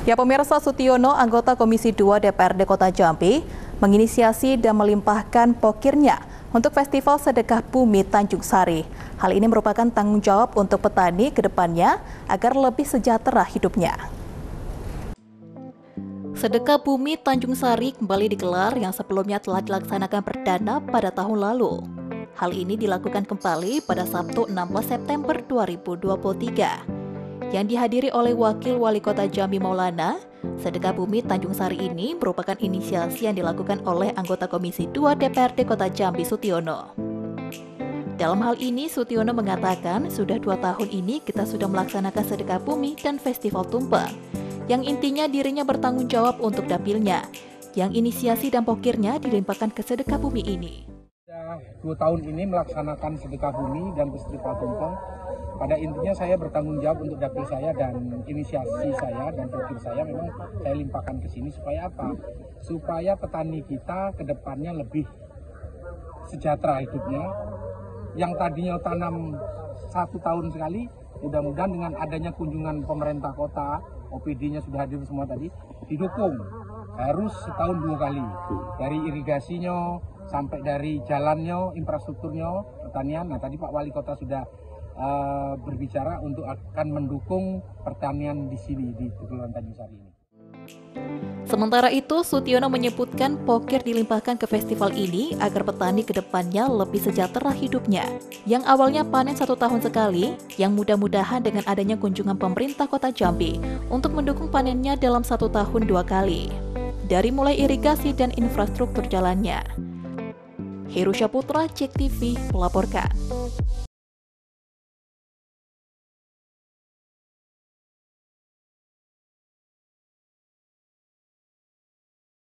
Ya pemirsa, Sutiono, anggota Komisi 2 DPRD Kota Jambi, menginisiasi dan melimpahkan pokirnya untuk Festival Sedekah Bumi Tanjung Sari. Hal ini merupakan tanggung jawab untuk petani ke depannya agar lebih sejahtera hidupnya. Sedekah Bumi Tanjung Sari kembali digelar yang sebelumnya telah dilaksanakan perdana pada tahun lalu. Hal ini dilakukan kembali pada Sabtu 16 September 2023. Yang dihadiri oleh Wakil Wali Kota Jambi Maulana. Sedekah Bumi Tanjung Sari ini merupakan inisiasi yang dilakukan oleh anggota Komisi 2 DPRD Kota Jambi Sutiono. Dalam hal ini, Sutiono mengatakan sudah 2 tahun ini kita sudah melaksanakan sedekah bumi dan festival tumpeng, yang intinya dirinya bertanggung jawab untuk dapilnya, yang inisiasi dan pokirnya dilimpahkan ke sedekah bumi ini. 2 tahun ini melaksanakan sedekah bumi dan festival tumpeng. Pada intinya saya bertanggung jawab untuk dapil saya dan inisiasi saya dan pokir saya memang saya limpahkan ke sini supaya apa? Supaya petani kita ke depannya lebih sejahtera hidupnya. Yang tadinya tanam 1 tahun sekali, mudah-mudahan dengan adanya kunjungan pemerintah kota, OPD-nya sudah hadir semua tadi, didukung harus setahun 2 kali. Dari irigasinya sampai dari jalannya, infrastrukturnya, pertanian. Nah tadi Pak Wali Kota sudah berbicara untuk akan mendukung pertanian di sini di Kepulauan Tanjung Sari ini. Sementara itu, Sutiono menyebutkan pokir dilimpahkan ke festival ini agar petani ke depannya lebih sejahtera hidupnya. Yang awalnya panen 1 tahun sekali, yang mudah-mudahan dengan adanya kunjungan pemerintah Kota Jambi untuk mendukung panennya dalam 1 tahun 2 kali. Dari mulai irigasi dan infrastruktur jalannya. Heru Syaputra, JEK TV melaporkan.